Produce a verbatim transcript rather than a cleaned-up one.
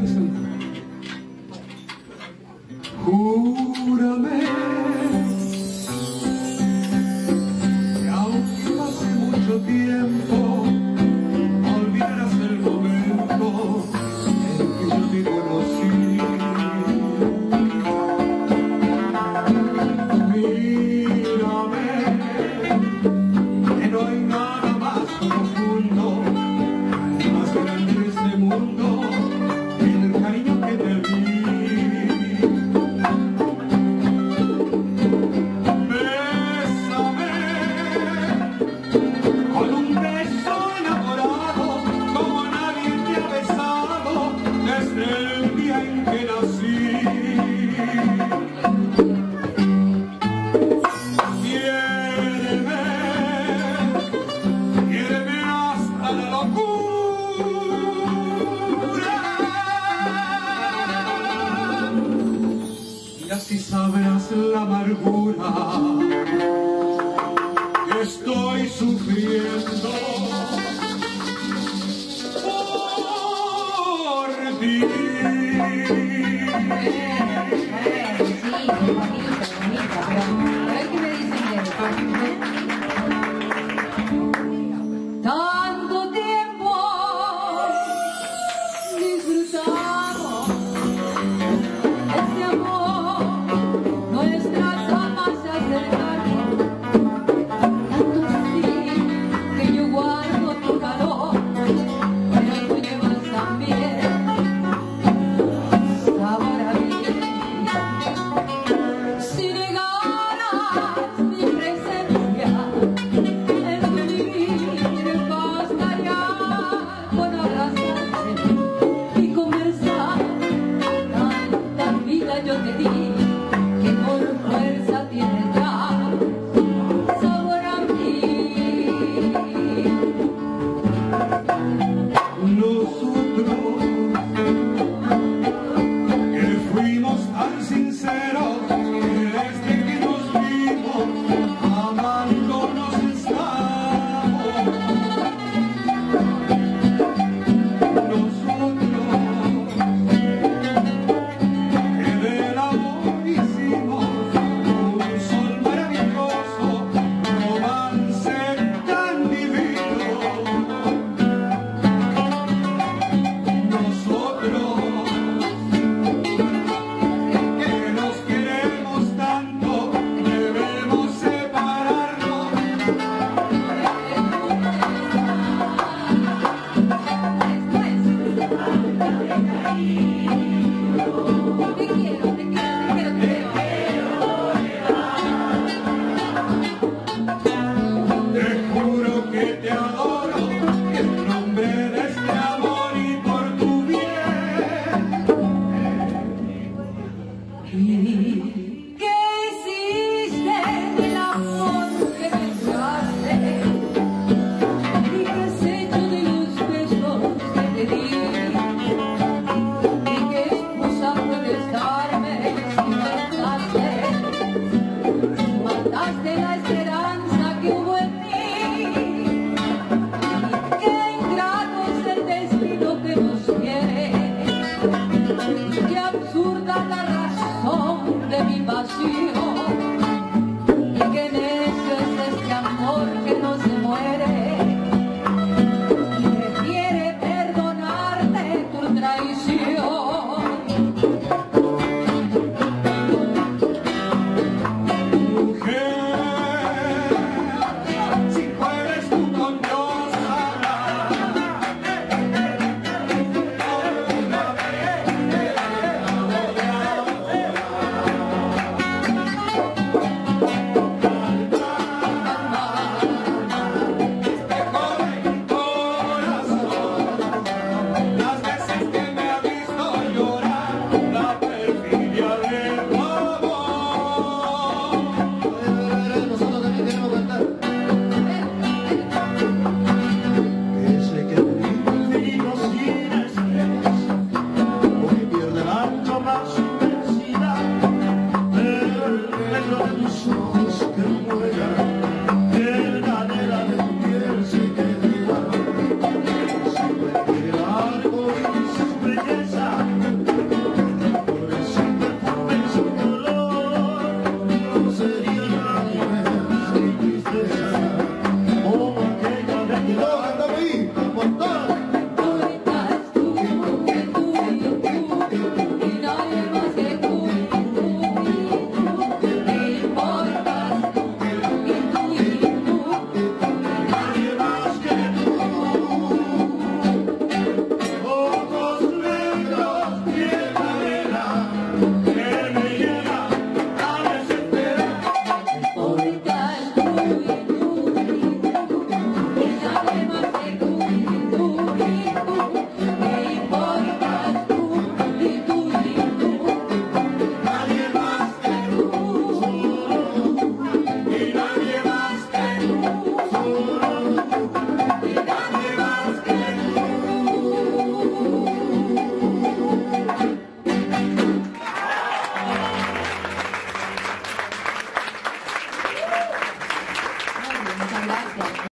canción. Júrame que aunque pase mucho tiempo, no olvidarás el momento en que yo te conocí. Mírame, que no hay nada más profundo, más grande de este mundo, que el cariño que te di. Y así sabrás la amargura que estoy sufriendo por ti. Sí, bonita, bonita, pero a ver qué me dicen de eso. Tanto tiempo disfrutamos este amor, nuestras almas se acercaron, tanto así que yo guardo tu calor, pero tú llevas también sabor a mí. Si negaras mi presencia en tu vida, bastaría con abrazarte y conversar. Tanta vida yo te di que por fuerza tienes ya sabor a mí. Nosotros que fuimos tan sinceros, que desde que nos vimos amándonos estamos. Nosotros que del amor hicimos un sol maravilloso, romance tan divino. Nosotros que nos queremos tanto, debemos separarnos. Te quiero, te quiero, te quiero, te quiero. Te juro que te adoro, en nombre de este amor y por tu bien. ¿Qué hiciste del amor que me daste? ¿Y qué has hecho de los besos que te di? ¿Y qué excusa puedes darme si mataste? Mataste la esperanza que hubo en mí. ¿Y qué ingrato es el destino que nos quiere? ¿Y qué absurda la razón de mi pasión?